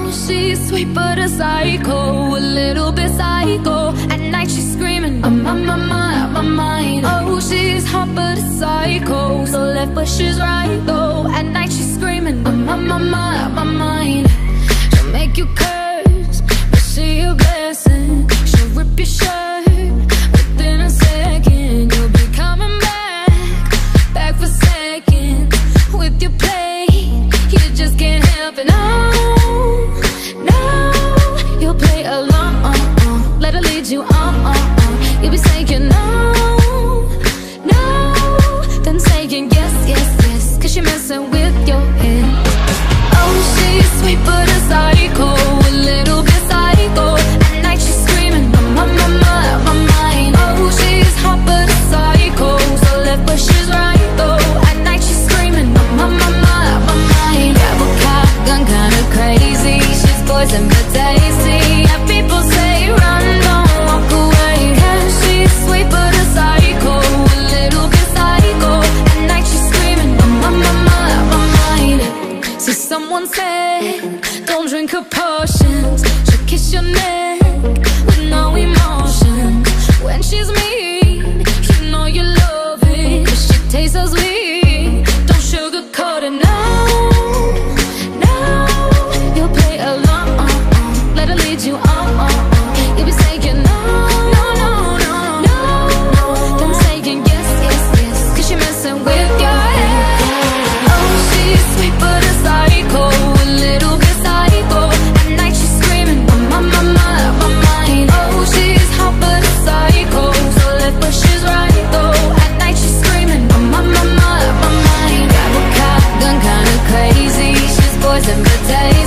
She's sweet but a psycho, a little bit psycho. At night she's screaming, I'm on my mind. Oh, she's hot but a psycho, so left but she's right though. At night she's screaming, I'm on my mind. She'll make you curse, but she a blessing. She'll rip your shirt within a second. You'll be coming back for seconds. With your play, you just can't help it. No, you'll play along, let her lead you on. You'll be saying no, then saying yes, cause you're messing with your head. Oh, she's sweet but a psycho, a little bit psycho. At night she's screaming, I'm on my mind. Oh, she's hot but a psycho, so left but she's right though. At night she's screaming, I'm on my mind. Rebel cop, gun kinda crazy. She's poison but tasty. Yeah, people say run, don't walk away. Yeah, she's sweet but a psycho, a little bit psycho. At night she's screaming, I'm on my mind. See, someone said, don't drink her potions. She'll kiss your neck with no emotion. When she's mean, you know you love it, 'cause she tastes so sweet. Don't sugarcoat it, no, you'll play along, let her lead you on. You'll be saying no, then saying yes, 'cause you're messing with your head. Oh, she's sweet but a psycho, a little bit psycho. At night she's screaming, I'm on my mind. Oh, she's hot but a psycho, so left but she's right though. At night she's screaming, I'm on my mind. Grab a cop, gun kinda crazy. She's poison but tasty.